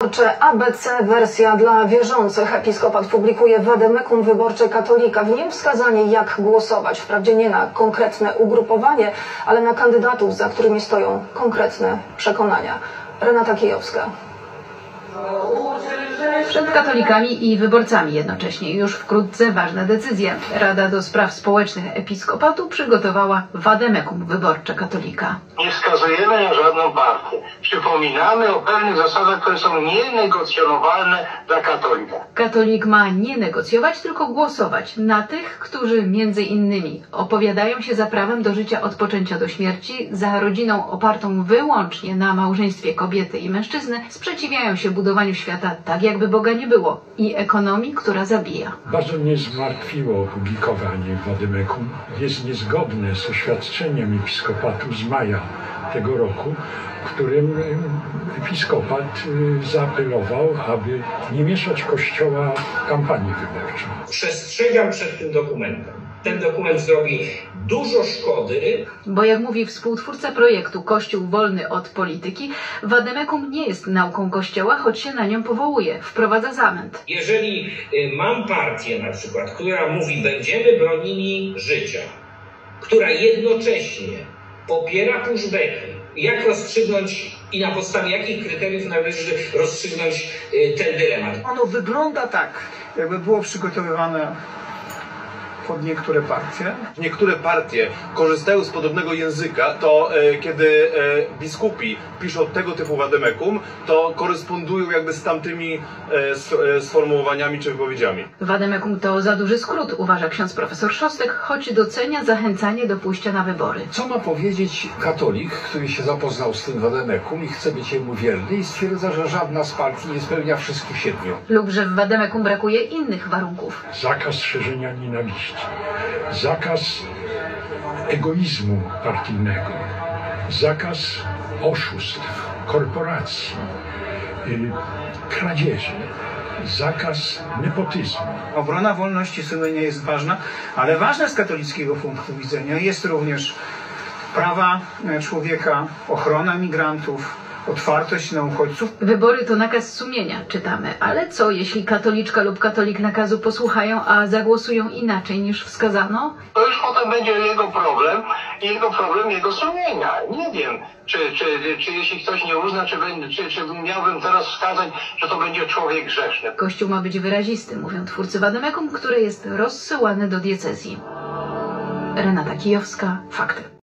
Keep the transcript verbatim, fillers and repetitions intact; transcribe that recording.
A B C wersja dla wierzących. Episkopat publikuje vademecum wyborcze katolika. W nim wskazanie, jak głosować. Wprawdzie nie na konkretne ugrupowanie, ale na kandydatów, za którymi stoją konkretne przekonania. Renata Kijowska. Przed katolikami i wyborcami jednocześnie. Już wkrótce ważna decyzja. Rada do Spraw Społecznych Episkopatu przygotowała vademecum wyborcze katolika. Nie wskazujemy na żadną partię. Przypominamy o pewnych zasadach, które są nienegocjonowalne dla katolika. Katolik ma nie negocjować, tylko głosować na tych, którzy między innymi opowiadają się za prawem do życia od poczęcia do śmierci, za rodziną opartą wyłącznie na małżeństwie kobiety i mężczyzny, sprzeciwiają się budowaniu świata tak, jakby Boga nie było, i ekonomii, która zabija. Bardzo mnie zmartwiło opublikowanie vademecum. Jest niezgodne z oświadczeniem episkopatu z maja tego roku, w którym episkopat zaapelował, aby nie mieszać Kościoła w kampanii wyborczej. Przestrzegam przed tym dokumentem. Ten dokument zrobi dużo szkody. Bo jak mówi współtwórca projektu Kościół wolny od polityki, vademecum nie jest nauką Kościoła, choć się na nią powołuje. Wprowadza zamęt. Jeżeli mam partię na przykład, która mówi, będziemy bronili życia, która jednocześnie popiera pushbacki, jak rozstrzygnąć i na podstawie jakich kryteriów należy rozstrzygnąć ten dylemat? Ono wygląda tak, jakby było przygotowywane pod niektóre partie. Niektóre partie korzystają z podobnego języka, to e, kiedy e, biskupi piszą tego typu vademecum, to korespondują jakby z tamtymi e, sformułowaniami czy wypowiedziami. Vademecum to za duży skrót, uważa ksiądz profesor Szostek, choć docenia zachęcanie do pójścia na wybory. Co ma powiedzieć katolik, który się zapoznał z tym vademecum i chce być jemu wierny i stwierdza, że żadna z partii nie spełnia wszystkich siedmiu? Lub że w vademecum brakuje innych warunków. Zakaz szerzenia nienawiści. Zakaz egoizmu partyjnego, zakaz oszustw, korporacji, kradzieży, zakaz nepotyzmu. Obrona wolności sumienia jest ważna, ale ważne z katolickiego punktu widzenia jest również prawa człowieka, ochrona migrantów, otwartość na uchodźców. Wybory to nakaz sumienia, czytamy. Ale co, jeśli katoliczka lub katolik nakazu posłuchają, a zagłosują inaczej niż wskazano? To już potem będzie jego problem, jego problem jego sumienia. Nie wiem, czy, czy, czy jeśli ktoś nie uzna, czy, czy, czy miałbym teraz wskazać, że to będzie człowiek grzeszny. Kościół ma być wyrazisty, mówią twórcy vademecum, które jest rozsyłane do diecezji. Renata Kijowska, Fakty.